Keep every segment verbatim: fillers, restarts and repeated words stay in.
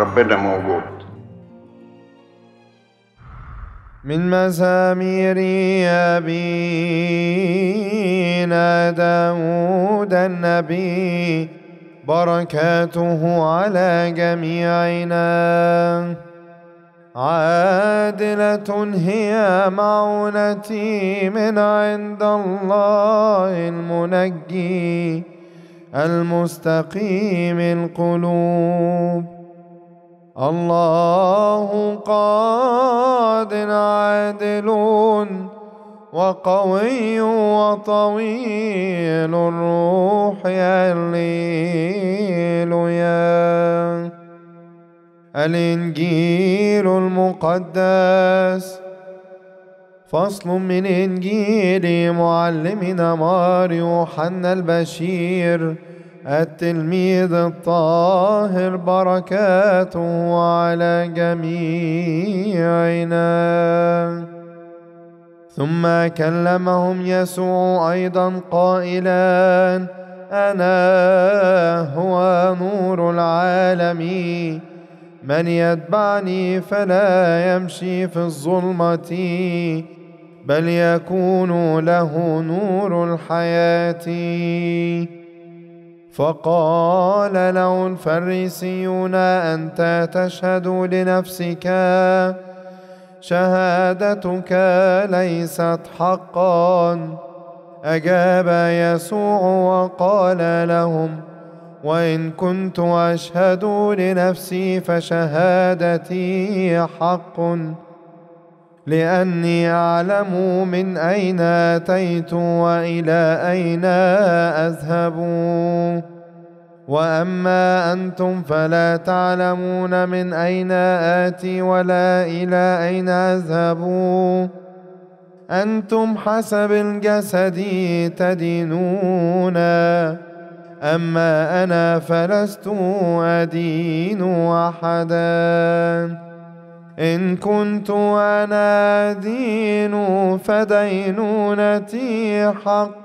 ربنا موجود. من مزامير أبينا داود النبي، بركاته على جميعنا. عادلة هي معونتي من عند الله المنجي، المستقيم القلوب. الله قادر عادل وقوي وطويل الروح، هللويا. الإنجيل المقدس. فصل من إنجيل معلمنا مار يوحنا البشير التلميذ الطاهر، بركاته على جميعنا. ثم كلمهم يسوع أيضا قائلا: أنا هو نور العالم، من يتبعني فلا يمشي في الظلمة، بل يكون له نور الحياة. فقال له الفريسيون: أنت تشهد لنفسك، شهادتك ليست حقا. أجاب يسوع وقال لهم: وإن كنت أشهد لنفسي فشهادتي حق، لأني أعلم من أين أتيت وإلى أين أذهب. وأما أنتم فلا تعلمون من أين آتي ولا إلى أين أذهب. أنتم حسب الجسد تدينون، أما أنا فلست أدين أحدا. إن كنت أنا أدين فدينونتي حق،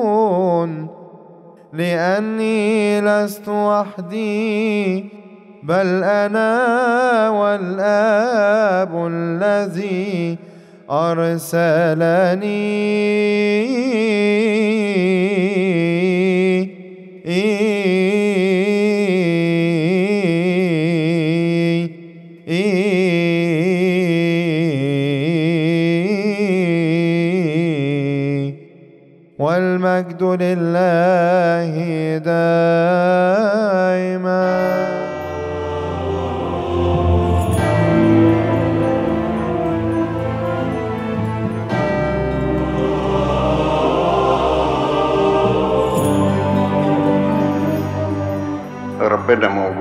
لأني لست وحدي، بل أنا والآب الذي أرسلني. والمجد لله دائما. ربنا موجود.